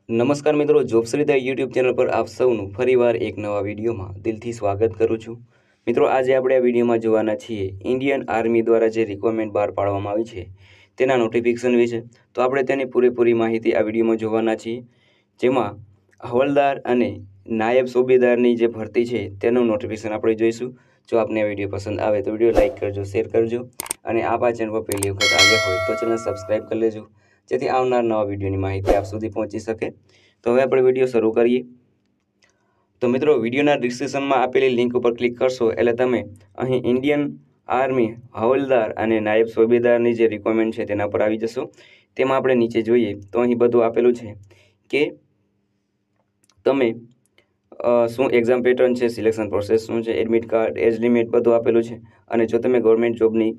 નમસ્કાર મિત્રો, જોબશ્રીતા YouTube channel પર આપ સૌનું ફરીવાર એક નવા વિડીયોમાં દિલથી સ્વાગત કરું છું। મિત્રો, આજે આપણે આ વિડીયોમાં જોવાના છીએ ઇન્ડિયન આર્મી દ્વારા જે રિક્વાયરમેન્ટ બહાર પાડવામાં આવી છે તેના નોટિફિકેશન વિશે। તો આપણે તેની પૂરેપૂરી માહિતી આ વિડીયોમાં જોવાના છીએ, જેમાં હવલદાર અને નાયબ સુબેદારની જે ભરતી છે તેનું નોટિફિકેશન આપણે જોઈશું। જો આપને આ વિડીયો પસંદ આવે તો વિડીયો લાઇક કરજો, શેર કરજો અને આપ આ ચેનલ પર પહેલી વખત આવ્યા હોય તો ચેનલ સબસ્ક્રાઈબ કરી લેજો, જેથી આવનાર નવા વિડીયોની માહિતી આપ સુધી પહોંચી શકે। તો હવે આપણે વિડીયો શરૂ કરીએ। તો મિત્રો, વિડીયોના ડિસ્ક્રિપ્શનમાં આપેલી લિંક ઉપર ક્લિક કરશો એટલે તમે અહીં ઇન્ડિયન આર્મી હવલદાર અને નાયબ સુબેદારની જે રિક્વાયરમેન્ટ છે તેના પર આવી જશો। તેમાં આપણે નીચે જોઈએ તો અહીં બધું આપેલું છે કે તમે શું એક્ઝામ પેટર્ન છે, સિલેક્શન પ્રોસેસ શું છે, એડમિટ કાર્ડ, એજ લિમિટ બધું આપેલું છે। અને જો તમે ગવર્મેન્ટ જોબની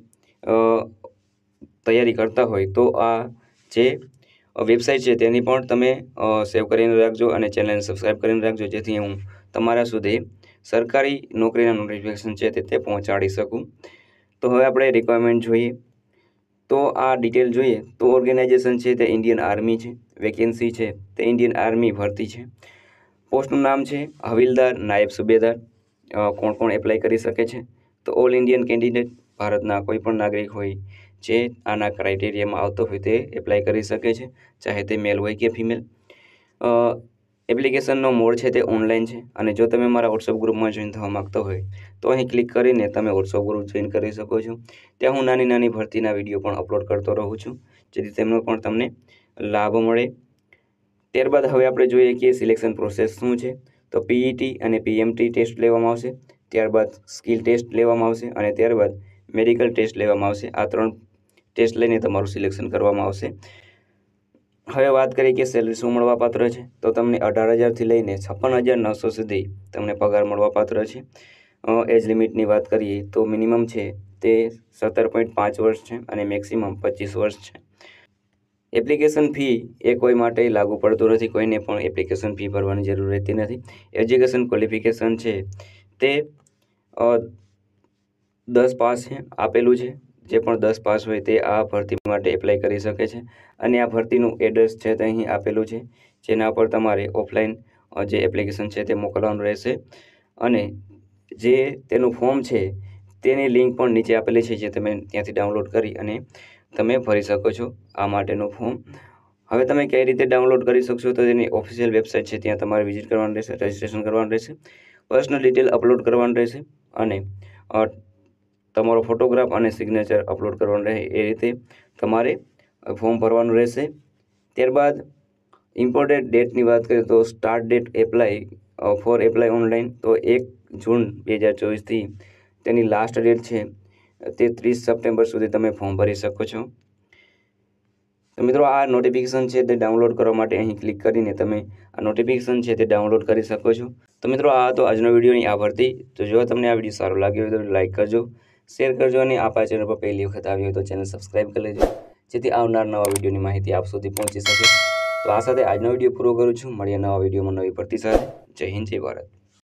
તૈયારી કરતા હોય તો આ જે વેબસાઇટ છે તેની પણ તમે સેવ કરીને રાખજો અને ચેનલને સબસ્ક્રાઈબ કરીને રાખજો, જેથી હું તમારા સુધી સરકારી નોકરીના નોટિફિકેશન છે તે પહોંચાડી શકું। તો હવે આપણે રિક્વાયરમેન્ટ જોઈએ તો આ ડિટેલ જોઈએ તો ઓર્ગેનાઇઝેશન છે તે ઇન્ડિયન આર્મી છે, વેકેન્સી છે તે ઇન્ડિયન આર્મી ભરતી છે, પોસ્ટનું નામ છે હવિલદાર, નાયબ સુબેદાર। કોણ કોણ એપ્લાય કરી શકે છે તો ઓલ ઇન્ડિયન કેન્ડિડેટ, ભારતના કોઈ પણ નાગરિક હોય જે આના ક્રાઇટેરિયામાં આવતો હોય તે એપ્લાય કરી શકે છે, ચાહે તે મેલ હોય કે ફિમેલ। એપ્લિકેશનનો મોડ છે તે ઓનલાઈન છે અને જો તમે મારા વોટ્સઅપ ગ્રુપમાં જોઈન થવા માગતો હોય તો અહીં ક્લિક કરીને તમે વોટ્સઅપ ગ્રુપ જોઈન કરી શકો છો। ત્યાં હું નાની નાની ભરતીના વિડીયો પણ અપલોડ કરતો રહું છું, જેથી તેમનો પણ તમને લાભ મળે। ત્યારબાદ હવે આપણે જોઈએ કે સિલેક્શન પ્રોસેસ શું છે તો પીઈટી અને પીએમટી ટેસ્ટ લેવામાં આવશે, ત્યારબાદ સ્કિલ ટેસ્ટ લેવામાં આવશે અને ત્યારબાદ મેડિકલ ટેસ્ટ લેવામાં આવશે। આ 3 ટેસ્ટ લઈને તમારું સિલેક્શન કરવામાં આવશે। હવે વાત કરીએ કે સેલરી શું મળવાપાત્ર છે તો તમને 18,000થી લઈને 56,900 સુધી તમને પગાર મળવાપાત્ર છે। એજ લિમિટની વાત કરીએ તો મિનિમમ છે તે 17.5 વર્ષ છે અને મેક્સિમમ 25 વર્ષ છે। એપ્લિકેશન ફી એ કોઈ માટે લાગુ પડતું નથી, કોઈને પણ એપ્લિકેશન ફી ભરવાની જરૂર રહેતી નથી। એજ્યુકેશન ક્વોલિફિકેશન છે તે 10 પાસ છે આપેલું છે, જે પણ 10 પાસ હોય તે આ ભરતી માટે એપ્લાય કરી શકે છે। અને આ ભરતીનું એડ્રેસ છે તે અહીં આપેલું છે, જેના પર તમારે ઓફલાઈન જે એપ્લિકેશન છે તે મોકલવાનું રહેશે અને જે તેનું ફોર્મ છે તેની લિંક પણ નીચે આપેલી છે, જે તમે ત્યાંથી ડાઉનલોડ કરી અને તમે ભરી શકો છો આ માટેનું ફોર્મ। હવે તમે કઈ રીતે ડાઉનલોડ કરી શકશો તો તેની ઓફિશિયલ વેબસાઇટ છે ત્યાં તમારે વિઝિટ કરવાનું રહેશે, રજિસ્ટ્રેશન કરવાનું રહેશે, પર્સનલ ડિટેલ અપલોડ કરવાનું રહેશે અને તમારો ફોટોગ્રાફ અને સિગ્નેચર અપલોડ કરવાનું રહે, એ રીતે તમારે ફોર્મ ભરવાનું રહેશે। ત્યારબાદ ઇમ્પોર્ટેન્ટ ડેટની વાત કરીએ તો સ્ટાર્ટ ડેટ એપ્લાય ઓનલાઈન તો 1 જૂન 2024થી તેની લાસ્ટ ડેટ છે તે 30 સપ્ટેમ્બર સુધી તમે ફોર્મ ભરી શકો છો। તો મિત્રો, આ નોટિફિકેશન છે તે ડાઉનલોડ કરવા માટે અહીં ક્લિક કરીને તમે આ નોટિફિકેશન છે તે ડાઉનલોડ કરી શકો છો। તો મિત્રો, આ હતો આજનો વિડીયોની આ ભરતી। તો જો તમને આ વિડીયો સારો લાગ્યો હોય તો લાઇક કરજો, શેર કરજો અને આપ આ ચેનલ પર પહેલી વખત આવ્યો હોય તો ચેનલ સબસ્ક્રાઈબ કરી લેજો, જેથી આવનાર નવા વિડીયોની માહિતી આપ સુધી પહોંચી શકે। તો આ સાથે આજનો વિડીયો પૂરો કરું છું, મળીએ નવા વિડીયોમાં નવી ભરતી સાથે। જય હિન્દ, જય ભારત।